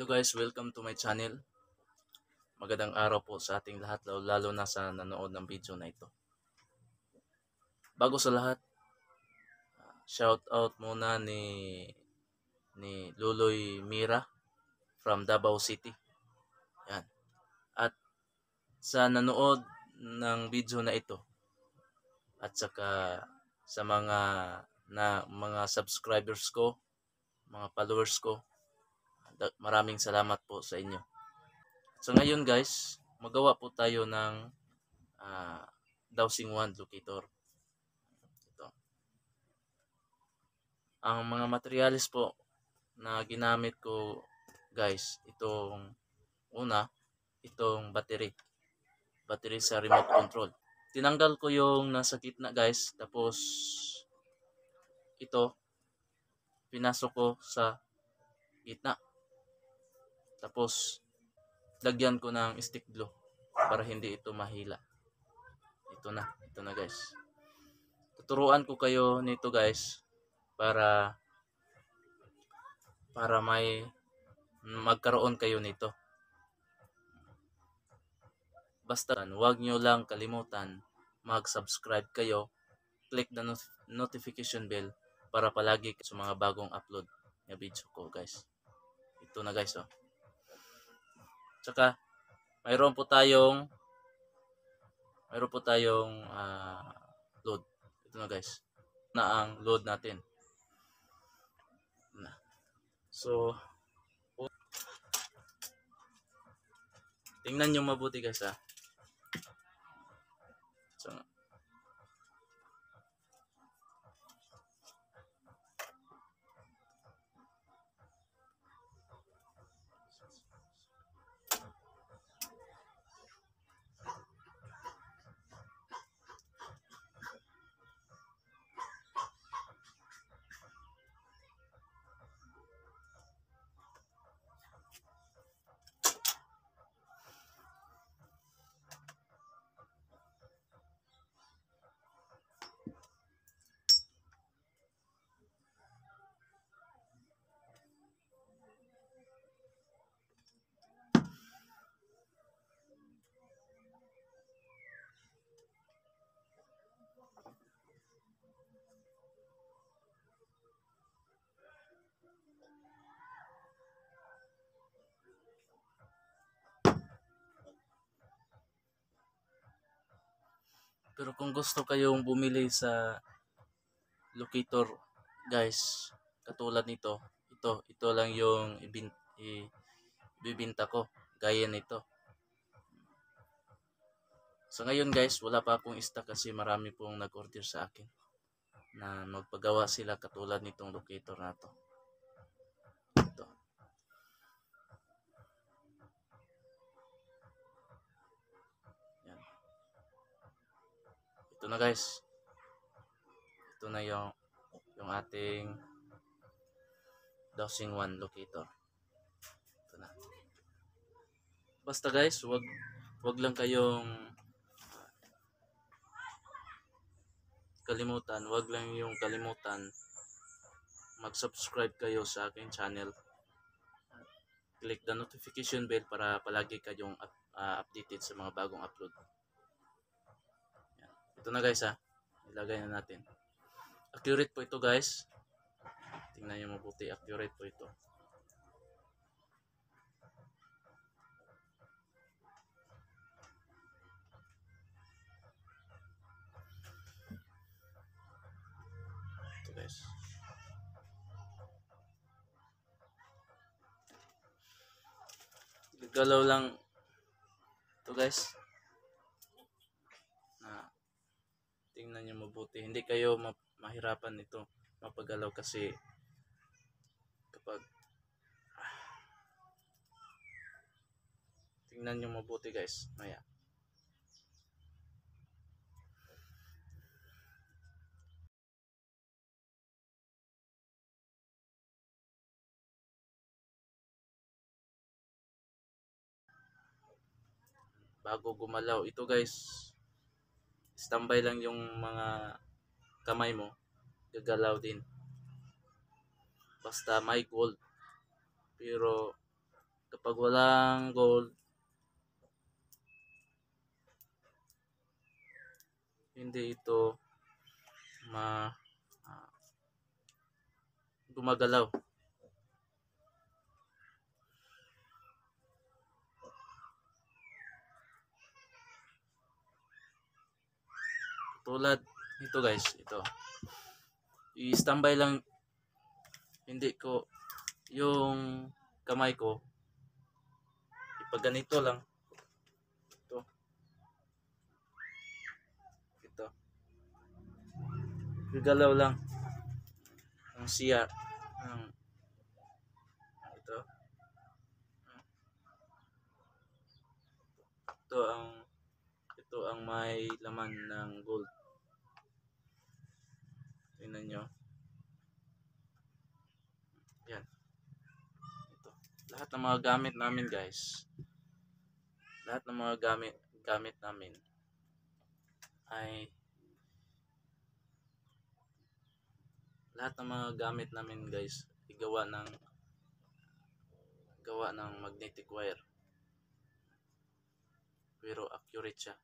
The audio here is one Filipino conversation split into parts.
Hello guys, welcome to my channel. Magandang araw po sa ating lahat, lalo na sa nanood ng video na ito. Bago sa lahat, shout out muna ni Luloy Mira from Davao City. Yan. At sa nanood ng video na ito at saka sa mga subscribers ko, mga followers ko, maraming salamat po sa inyo. So ngayon guys, magawa po tayo ng dowsing wand locator. Ito. Ang mga materials po na ginamit ko guys, itong battery sa remote control. Tinanggal ko yung nasa gitna guys, tapos ito pinasok ko sa gitna. Tapos lagyan ko ng stick glue para hindi ito mahila. Ito na guys. Tuturuan ko kayo nito guys para may magkaroon kayo nito. Basta huwag nyo lang kalimutan mag-subscribe kayo, click the notification bell para palagi sa mga bagong upload na video ko guys. Ito na guys oh. Tsaka mayroon po tayong load. Ito na guys. Na ang load natin. So tingnan nyo mabuti guys ha. So, pero kung gusto kayong bumili sa locator guys, katulad nito, ito lang yung ibibinta ko, gaya nito. So ngayon guys, wala pa akong stock kasi marami pong nag-order sa akin na magpagawa sila katulad nitong locator na to. Ito. Yan. Ito na guys. Ito na yung ating dowsing wand locator. Ito na. Basta guys, wag lang kayong kalimutan, mag-subscribe kayo sa aking channel. Click the notification bell para palagi kayong updated sa mga bagong upload. Yan. Ito na guys ha. Ilagay na natin. Accurate po ito guys. Tingnan nyo mabuti. Accurate po ito. Ito guys. Gagalaw lang ito guys. Tingnan nyo mabuti. Hindi kayo mahirapan ito mapagalaw kasi kapag tingnan nyo mabuti guys. Maya. Bago gumalaw ito guys, standby lang yung mga kamay mo, gagalaw din basta may gold. Pero Kapag walang gold, hindi ito ah, gumagalaw. Tulad ito guys, ito. I-standby lang, hindi ko yung kamay ko, ipaganito lang. Ito. Gagalaw lang ang siya. Ito. Ito ang may laman ng gold. Tingnan nyo. Yan. Ito. Lahat ng mga gamit namin guys. Lahat ng mga gamit namin ay guys gawa ng magnetic wire, pero accurate siya.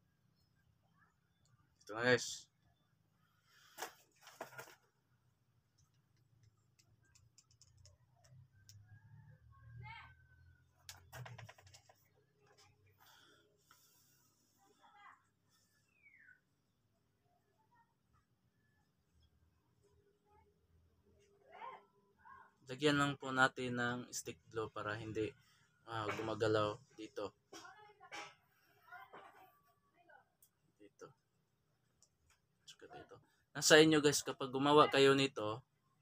Ito na guys. Lagyan lang po natin ng stick glue para hindi gumagalaw dito. Nasa inyo guys, kapag gumawa kayo nito,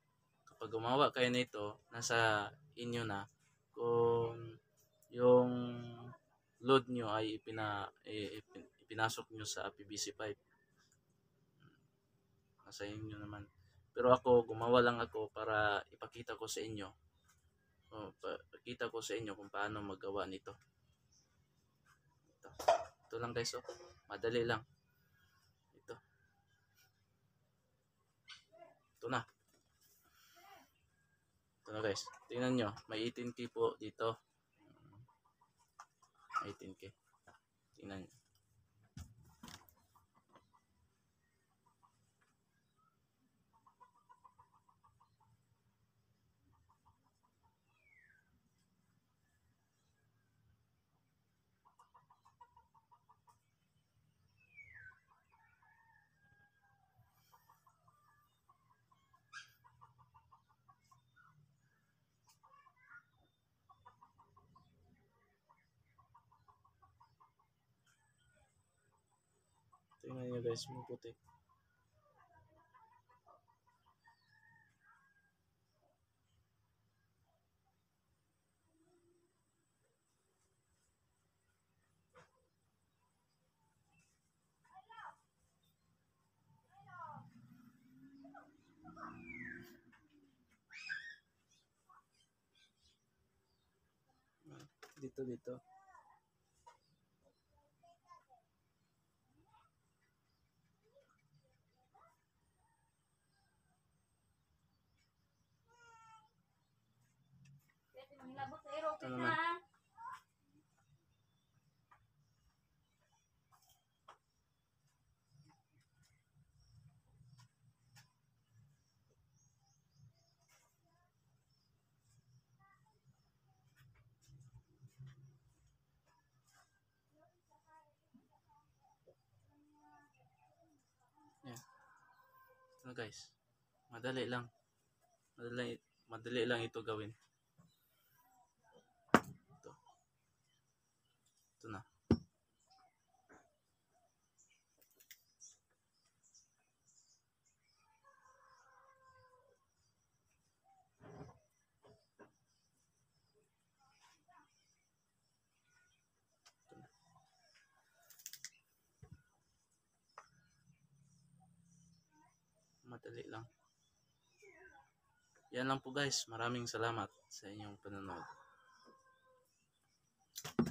nasa inyo na kung yung load nyo ay ipinasok nyo sa PVC pipe. Nasa inyo naman. Pero ako, gumawa lang ako para ipakita ko sa inyo. Pakita ko sa inyo kung paano magawa nito. Ito lang guys, madali lang. Ito na guys, tingnan nyo, may 18K po dito. 18K. Tingnan nyo. Tingnan nyo guys, may puti. Dito. Ito naman. Yan. Ito guys. Madali lang. Madali lang ito gawin. Ito na. Madali lang. Yan lang po guys. Maraming salamat sa inyong panonood.